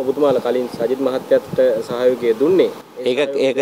ඔබතුමාලා කලින් සජිත් මහත්තයාට සහයෝගය දුන්නේ. ඒක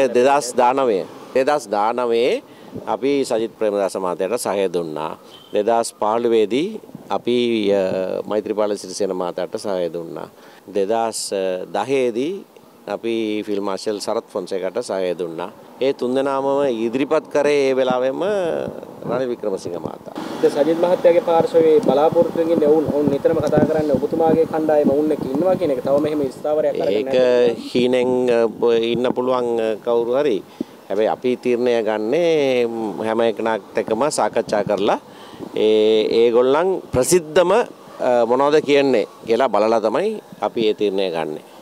2019 අපි සජිත් ප්‍රේමදාස මහත්තයාට සහාය දුන්නා. 2015 දී අපි මෛත්‍රීපාල සිරිසේන මහතාට සහාය දුන්නා. 2010 දී අපි ෆිල්ම් මාර්ෂල් සරත් ෆොන්සේකාට සහාය දුන්නා. ඒ තුන්දෙනාම ඉදිරිපත් කරේ ඒ වෙලාවෙම රනිල් වික්‍රමසිංහ මහතා. සජිත් මහත්තයාගේ පාර්ශවයේ බලාපොරොත්තුකින් ඉන්නේ වුන් නිතරම කතා කරන්නේ ඔබතුමාගේ කණ්ඩායම වුන් එක්ක ඉන්නවා කියන එක. තවම එහෙම ස්ථාවරයක් අරගෙන නැහැ. ඒක හීනෙන් ඉන්න පුළුවන් කවුරු හරි. හැබැයි අපි තීරණය ගන්නේ හැම එකනටම සාකච්ඡා කරලා ඒගොල්ලන් ප්‍රසිද්ධම මොනවද කියන්නේ කියලා බලලා තමයි අපි ඒ තීරණය ගන්නේ.